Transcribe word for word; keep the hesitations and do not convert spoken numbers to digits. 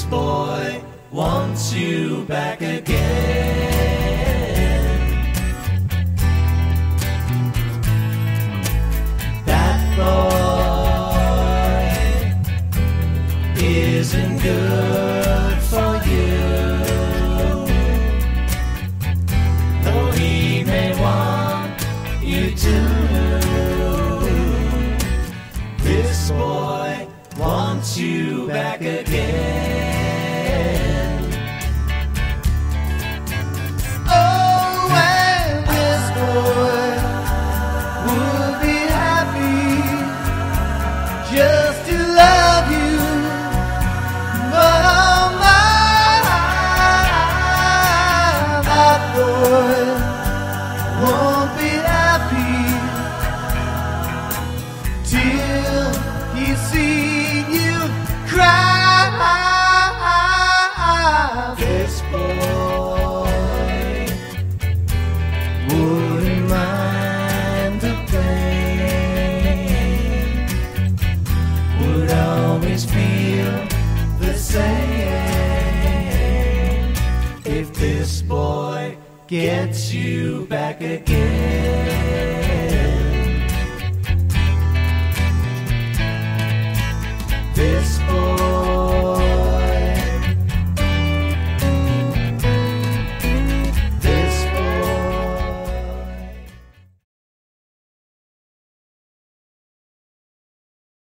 boy wants you back again. That boy isn't good for you, though he may want you to. This boy wants you back again. Oh, and this boy would be happy just to love you, but oh my, that boy won't be happy till he's seen you cry. This boy wouldn't mind the pain, would always feel the same if this boy gets you back again.